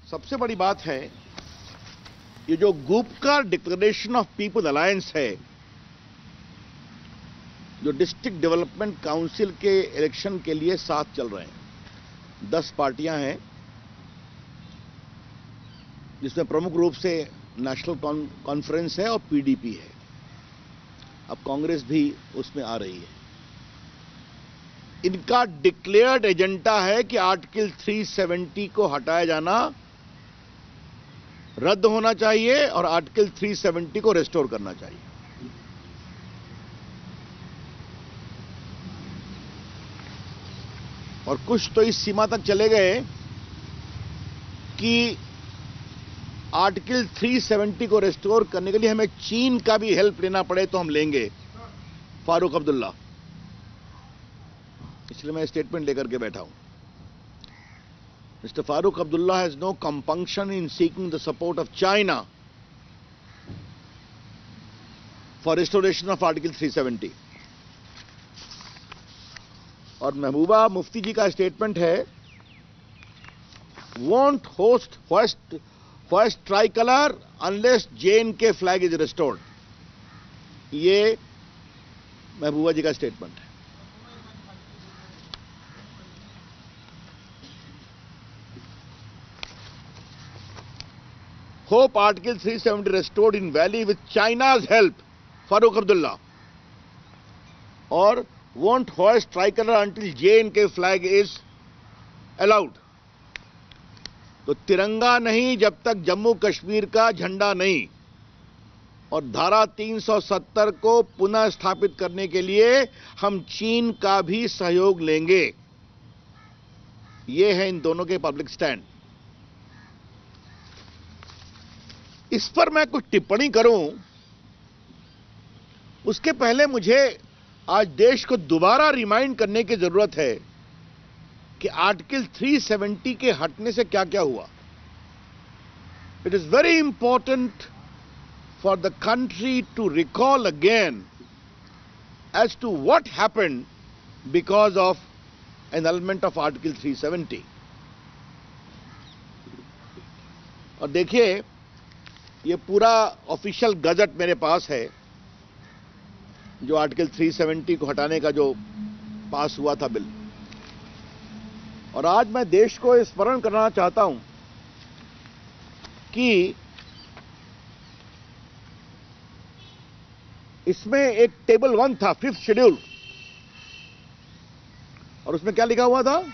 सबसे बड़ी बात है ये जो Gupkar declaration of people alliance है, जो डिस्ट्रिक्ट डेवलपमेंट काउंसिल के इलेक्शन के लिए साथ चल रहे हैं। 10 पार्टियां हैं जिसमें प्रमुख रूप से नेशनल कॉन्फ्रेंस है और पीडीपी है। अब कांग्रेस भी उसमें आ रही है। इनका डिक्लेयर्ड एजेंडा है कि आर्टिकल 370 को हटाया जाना, रद्द होना चाहिए और आर्टिकल 370 को रेस्टोर करना चाहिए। और कुछ तो इस सीमा तक चले गए कि आर्टिकल 370 को रेस्टोर करने के लिए हमें चीन का भी हेल्प लेना पड़े तो हम लेंगे। फारूक अब्दुल्ला, इसलिए मैं स्टेटमेंट लेकर के बैठा हूं। Mr. Farooq Abdullah has no compunction in seeking the support of China for restoration of Article 370. और महबूबा मुफ्ती जी का स्टेटमेंट है, won't host hoist tricolor unless JNK flag is restored. ये महबूबा जी का स्टेटमेंट है। Hope Article 370 restored in Valley with China's help, Farooq Abdullah. Or won't hoist tricolor until J&K flag is allowed. तो तिरंगा नहीं जब तक जम्मू कश्मीर का झंडा नहीं, और धारा 370 को पुनः स्थापित करने के लिए हम चीन का भी सहयोग लेंगे। ये है इन दोनों के पब्लिक स्टैंड। इस पर मैं कुछ टिप्पणी करूं उसके पहले मुझे आज देश को दोबारा रिमाइंड करने की जरूरत है कि आर्टिकल 370 के हटने से क्या क्या हुआ। It is very important for the country to recall again as to what happened because of annulment of article 370। और देखिए, ये पूरा ऑफिशियल गजट मेरे पास है जो आर्टिकल 370 को हटाने का जो पास हुआ था बिल। और आज मैं देश को स्मरण कराना चाहता हूं कि इसमें एक टेबल 1 था, 5th शेड्यूल, और उसमें क्या लिखा हुआ था?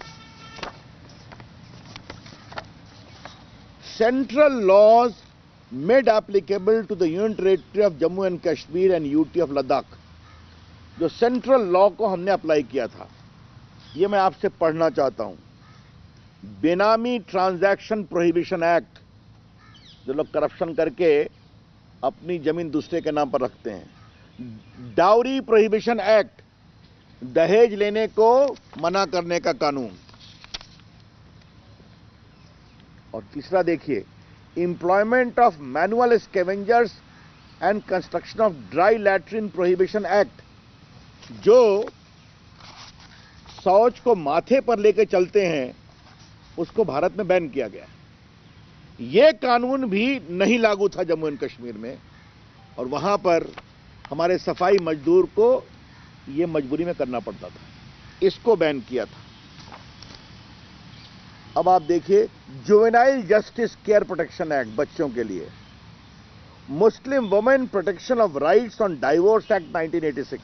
Central laws made applicable to the Union Territory of Jammu and Kashmir and UT of Ladakh। जो सेंट्रल लॉ को हमने अप्लाई किया था, ये मैं आपसे पढ़ना चाहता हूं। बेनामी ट्रांजैक्शन प्रोहिबिशन एक्ट, जो लोग करप्शन करके अपनी जमीन दूसरे के नाम पर रखते हैं। डाउरी प्रोहिबिशन एक्ट, दहेज लेने को मना करने का कानून। और तीसरा देखिए, Employment of manual scavengers and construction of dry latrine prohibition act, जो शौच को माथे पर लेकर चलते हैं उसको भारत में बैन किया गया। यह कानून भी नहीं लागू था जम्मू एंड कश्मीर में, और वहां पर हमारे सफाई मजदूर को यह मजबूरी में करना पड़ता था। इसको बैन किया था। अब आप देखिए, juvenile justice care protection act, बच्चों के लिए। Muslim women protection of rights on divorce act 1986,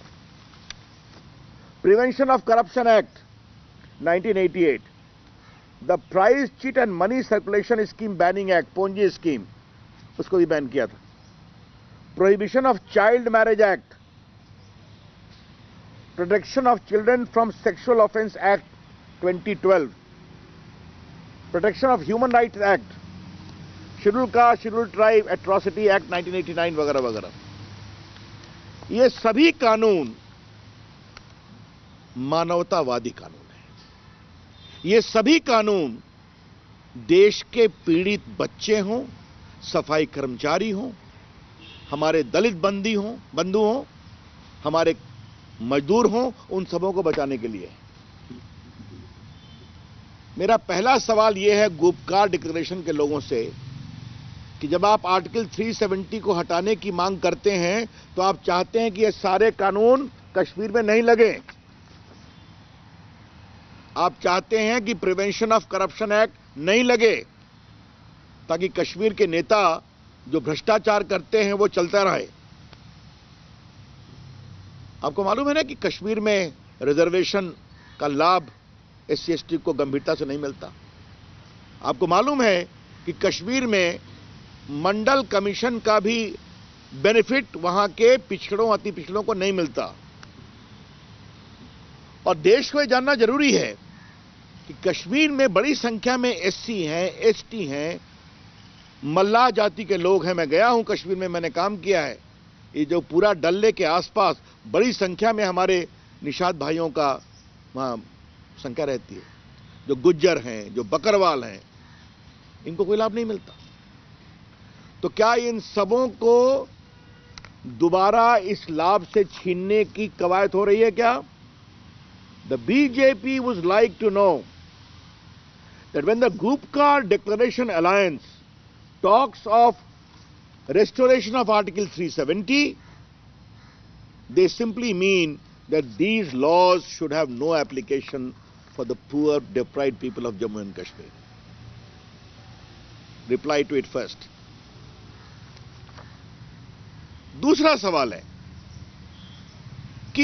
prevention of corruption act 1988, the prize chit and money circulation scheme banning act, Ponzi scheme, उसको भी बैन किया था। Prohibition of child marriage act, protection of children from sexual offence act 2012, protection of human rights act, schedule caste schedule tribe atrocity act 1989 वगैरह वगैरह। ये सभी कानून मानवतावादी कानून हैं। ये सभी कानून देश के पीड़ित बच्चे हों, सफाई कर्मचारी हों, हमारे दलित बंधु हों, हमारे मजदूर हों, उन सबों को बचाने के लिए। मेरा पहला सवाल यह है गुपकार डिक्लेरेशन के लोगों से कि जब आप आर्टिकल 370 को हटाने की मांग करते हैं तो आप चाहते हैं कि ये सारे कानून कश्मीर में नहीं लगे। आप चाहते हैं कि प्रिवेंशन ऑफ करप्शन एक्ट नहीं लगे ताकि कश्मीर के नेता जो भ्रष्टाचार करते हैं वो चलता रहे। आपको मालूम है ना कि कश्मीर में रिजर्वेशन का लाभ एससी एसटी को गंभीरता से नहीं मिलता। आपको मालूम है कि कश्मीर में मंडल कमीशन का भी बेनिफिट वहां के पिछड़ों अति पिछड़ों को नहीं मिलता। और देश को यह जानना जरूरी है कि कश्मीर में बड़ी संख्या में एससी हैं, एसटी हैं, मल्लाह जाति के लोग हैं। मैं गया हूं कश्मीर में, मैंने काम किया है। ये जो पूरा डल लेक के आसपास बड़ी संख्या में हमारे निषाद भाइयों का वहां संख्या रहती है। जो गुज्जर हैं, जो बकरवाल हैं, इनको कोई लाभ नहीं मिलता। तो क्या इन सबों को दोबारा इस लाभ से छीनने की कवायद हो रही है क्या? The BJP would like to know that when the Gupkar declaration alliance talks of restoration of Article 370, they simply mean that these laws should have no application for the poor, deprived people of Jammu and Kashmir. Reply to it first. दूसरा सवाल है कि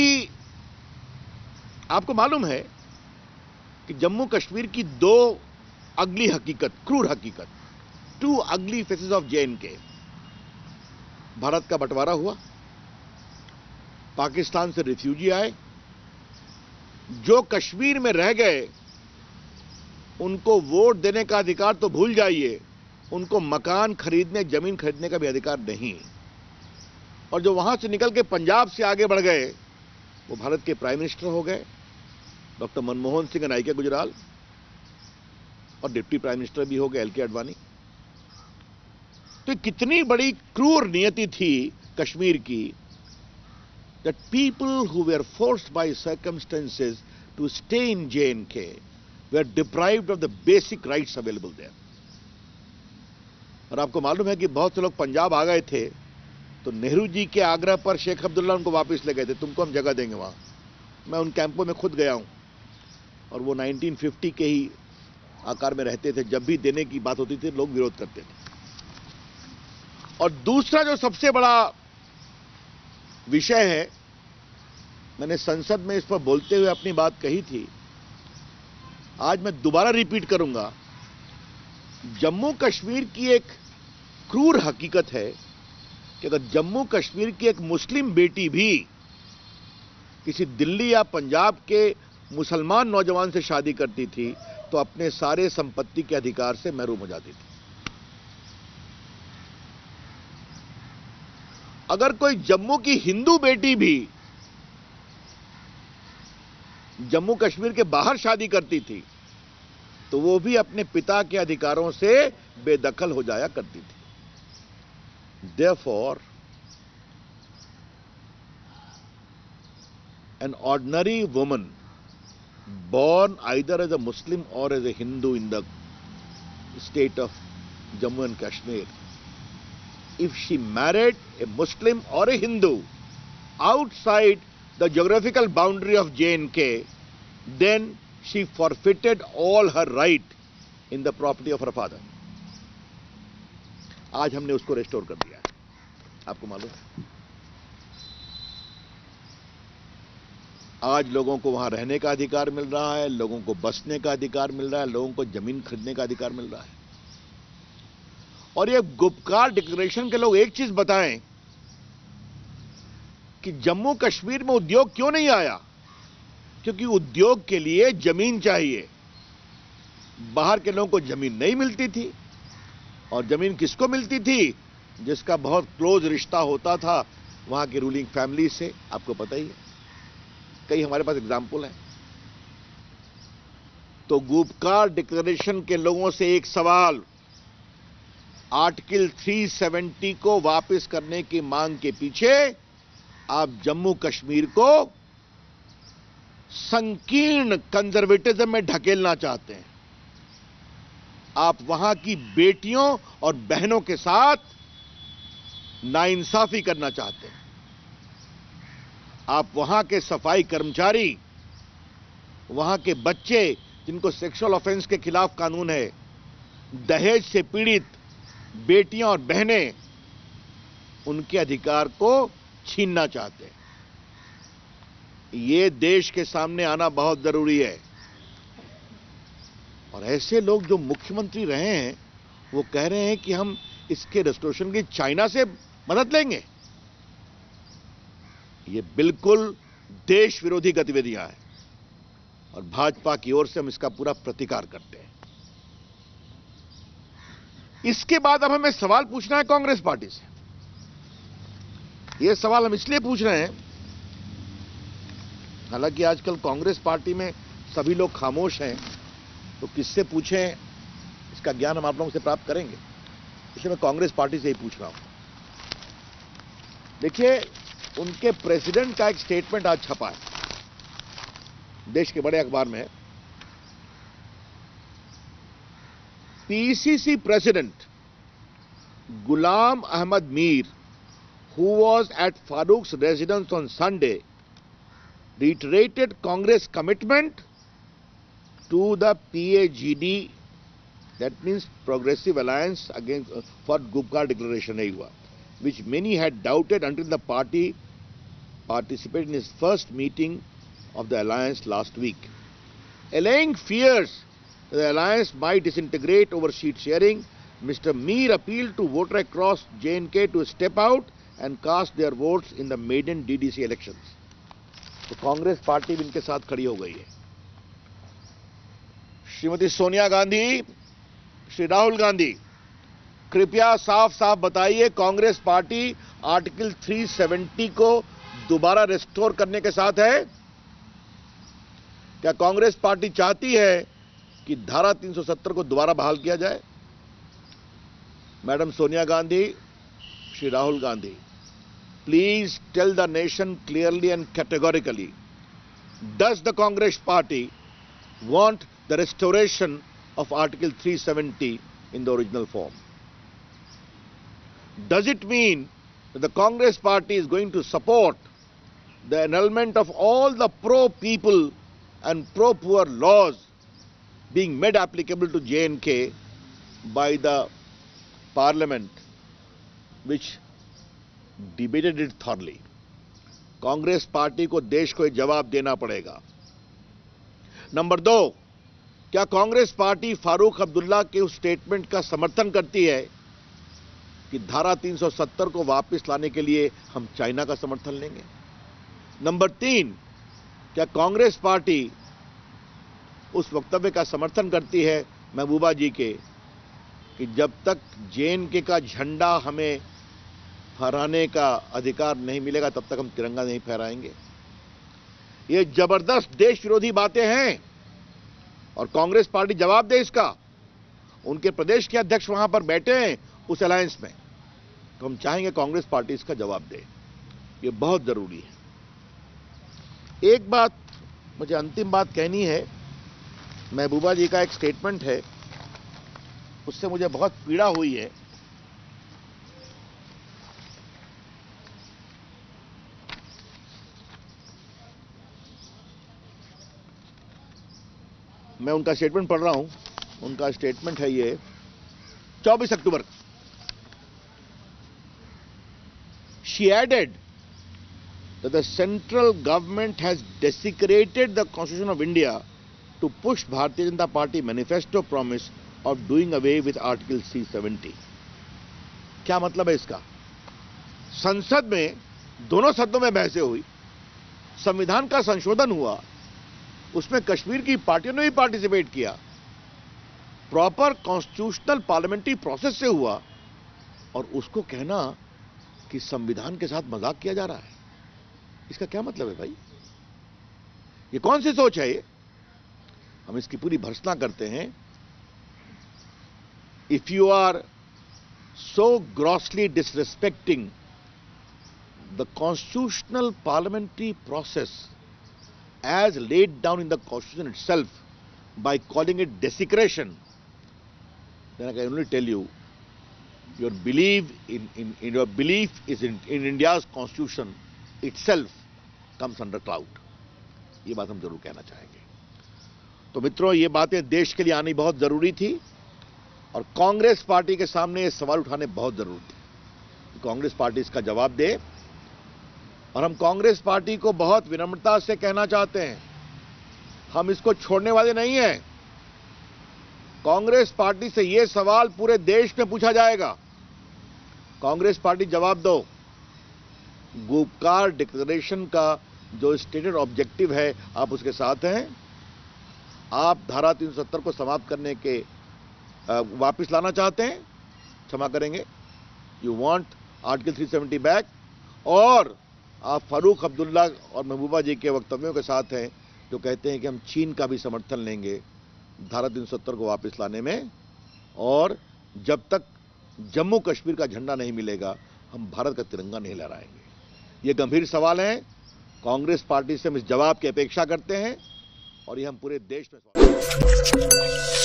आपको मालूम है कि जम्मू कश्मीर की दो अगली हकीकत, क्रूर हकीकत, टू अगली फेसेस ऑफ J&K। भारत का बंटवारा हुआ, पाकिस्तान से रिफ्यूजी आए, जो कश्मीर में रह गए उनको वोट देने का अधिकार तो भूल जाइए, उनको मकान खरीदने, जमीन खरीदने का भी अधिकार नहीं। और जो वहां से निकल के पंजाब से आगे बढ़ गए वो भारत के प्राइम मिनिस्टर हो गए, डॉक्टर मनमोहन सिंह नाइके गुजराल, और डिप्टी प्राइम मिनिस्टर भी हो गए एल के आडवाणी। तो कितनी बड़ी क्रूर नियति थी कश्मीर की, that people who were forced by circumstances to stay in J&K were deprived of the basic rights available there। और आपको मालूम है कि बहुत से लोग पंजाब आ गए थे तो नेहरू जी के आग्रह पर शेख अब्दुल्ला उनको वापस ले गए थे, तुमको हम जगह देंगे वहां। मैं उन कैंपों में खुद गया हूं और वो 1950 के ही आकार में रहते थे। जब भी देने की बात होती थी लोग विरोध करते थे। और दूसरा जो सबसे बड़ा विषय है, मैंने संसद में इस पर बोलते हुए अपनी बात कही थी, आज मैं दोबारा रिपीट करूंगा। जम्मू कश्मीर की एक क्रूर हकीकत है कि अगर जम्मू कश्मीर की एक मुस्लिम बेटी भी किसी दिल्ली या पंजाब के मुसलमान नौजवान से शादी करती थी तो अपने सारे संपत्ति के अधिकार से महरूम हो जाती थी। अगर कोई जम्मू की हिंदू बेटी भी जम्मू कश्मीर के बाहर शादी करती थी तो वो भी अपने पिता के अधिकारों से बेदखल हो जाया करती थी। Therefore, an ordinary woman born either as a Muslim or as a Hindu in the state of Jammu and Kashmir, if she married a Muslim or a Hindu outside the geographical boundary of J&K, then she forfeited all her right in the property of her father. आज हमने उसको restore कर दिया है, आपको मालूम है। आज लोगों को वहां रहने का अधिकार मिल रहा है, लोगों को बसने का अधिकार मिल रहा है, लोगों को जमीन खरीदने का अधिकार मिल रहा है। और ये गुपकार डिक्लेरेशन के लोग एक चीज बताएं कि जम्मू कश्मीर में उद्योग क्यों नहीं आया, क्योंकि उद्योग के लिए जमीन चाहिए। बाहर के लोगों को जमीन नहीं मिलती थी, और जमीन किसको मिलती थी? जिसका बहुत क्लोज रिश्ता होता था वहां की रूलिंग फैमिली से। आपको पता ही है, कई हमारे पास एग्जाम्पल हैं। तो गुपकार डिक्लेरेशन के लोगों से एक सवाल, आर्टिकल 370 को वापस करने की मांग के पीछे आप जम्मू कश्मीर को संकीर्ण कंजर्वेटिज्म में ढकेलना चाहते हैं। आप वहां की बेटियों और बहनों के साथ नाइंसाफी करना चाहते हैं। आप वहां के सफाई कर्मचारी, वहां के बच्चे जिनको सेक्सुअल ऑफेंस के खिलाफ कानून है, दहेज से पीड़ित बेटियां और बहनें, उनके अधिकार को छीनना चाहते हैं। ये देश के सामने आना बहुत जरूरी है। और ऐसे लोग जो मुख्यमंत्री रहे हैं वो कह रहे हैं कि हम इसके रेस्टोरेशन की चाइना से मदद लेंगे। ये बिल्कुल देश विरोधी गतिविधियां हैं और भाजपा की ओर से हम इसका पूरा प्रतिकार करते हैं। इसके बाद अब हमें सवाल पूछना है कांग्रेस पार्टी से। यह सवाल हम इसलिए पूछ रहे हैं, हालांकि आजकल कांग्रेस पार्टी में सभी लोग खामोश हैं, तो किससे पूछें इसका ज्ञान हम आप लोगों से प्राप्त करेंगे। इसलिए मैं कांग्रेस पार्टी से ही पूछ रहा हूं। देखिए, उनके प्रेसिडेंट का एक स्टेटमेंट आज छपा है, देश के बड़े अखबार में है। PCC president Ghulam Ahmad Mir, who was at Farooq's residence on Sunday, reiterated Congress commitment to the PAGD, that means Progressive Alliance Against for Gupkar Declaration नहीं हुआ, which many had doubted until the party participated in its first meeting of the alliance last week. Allaying fears that the alliance might disintegrate over seat sharing, Mr. Mir appealed to voters across J&K to step out and cast their votes in the maiden DDC elections. तो Congress party भी इनके साथ खड़ी हो गई है। श्रीमती सोनिया गांधी, श्री राहुल गांधी, कृपया साफ साफ बताइए, कांग्रेस पार्टी आर्टिकल 370 को दोबारा रिस्टोर करने के साथ है? क्या कांग्रेस पार्टी चाहती है कि धारा 370 को दोबारा बहाल किया जाए? Madam Sonia Gandhi, Shri Rahul Gandhi, please tell the nation clearly and categorically, does the Congress party want the restoration of Article 370 in the original form? Does it mean that the Congress party is going to support the annulment of all the pro-people and pro-poor laws being made applicable to J&K by the Parliament, which debated it thoroughly? Congress party को देश को एक जवाब देना पड़ेगा। Number 2, क्या Congress party Farooq Abdullah के उस स्टेटमेंट का समर्थन करती है कि धारा 370 को वापस लाने के लिए हम चाइना का समर्थन लेंगे? नंबर 3, क्या कांग्रेस पार्टी उस वक्तव्य का समर्थन करती है महबूबा जी के कि जब तक J&K का झंडा हमें फहराने का अधिकार नहीं मिलेगा तब तक हम तिरंगा नहीं फहराएंगे? ये जबरदस्त देश विरोधी बातें हैं और कांग्रेस पार्टी जवाब दे इसका। उनके प्रदेश के अध्यक्ष वहां पर बैठे हैं उस अलायंस में, तो हम चाहेंगे कांग्रेस पार्टी इसका जवाब दे। ये बहुत जरूरी है। एक बात मुझे अंतिम बात कहनी है। महबूबा जी का एक स्टेटमेंट है, उससे मुझे बहुत पीड़ा हुई है। मैं उनका स्टेटमेंट पढ़ रहा हूं। उनका स्टेटमेंट है ये 24 अक्टूबर। She added that the central government has desecrated the Constitution of India to push Bharatiya Janata Party manifesto promise of doing away with Article 370. क्या मतलब है इसका? संसद में दोनों सदनों में बहसें हुई, संविधान का संशोधन हुआ, उसमें कश्मीर की पार्टियों ने भी पार्टिसिपेट किया, प्रॉपर कॉन्स्टिट्यूशनल पार्लियामेंट्री प्रोसेस से हुआ, और उसको कहना कि संविधान के साथ मजाक किया जा रहा है, इसका क्या मतलब है भाई? ये कौन सी सोच है? ये हम इसकी पूरी भर्त्सना करते हैं। If you are so grossly disrespecting the constitutional parliamentary process as laid down in the Constitution itself by calling it desecration, then I can only tell you, your belief in India's constitution itself comes under cloud. ये बात हम जरूर कहना चाहेंगे। तो मित्रों, ये बातें देश के लिए आनी बहुत जरूरी थी और कांग्रेस पार्टी के सामने ये सवाल उठाने बहुत जरूरी थे। कांग्रेस पार्टी इसका जवाब दे और हम कांग्रेस पार्टी को बहुत विनम्रता से कहना चाहते हैं, हम इसको छोड़ने वाले नहीं हैं। कांग्रेस पार्टी से यह सवाल पूरे देश में पूछा जाएगा। कांग्रेस पार्टी जवाब दो, गुपकार डिक्लेरेशन का जो स्टेटेड ऑब्जेक्टिव है आप उसके साथ हैं? आप धारा 370 को समाप्त करने के वापस लाना चाहते हैं? क्षमा करेंगे, यू वांट आर्टिकल 370 बैक, और आप फारूक अब्दुल्ला और महबूबा जी के वक्तव्यों के साथ हैं जो कहते हैं कि हम चीन का भी समर्थन लेंगे धारा 370 को वापस लाने में, और जब तक जम्मू कश्मीर का झंडा नहीं मिलेगा हम भारत का तिरंगा नहीं लहराएंगे। ये गंभीर सवाल है। कांग्रेस पार्टी से हम इस जवाब की अपेक्षा करते हैं और ये हम पूरे देश में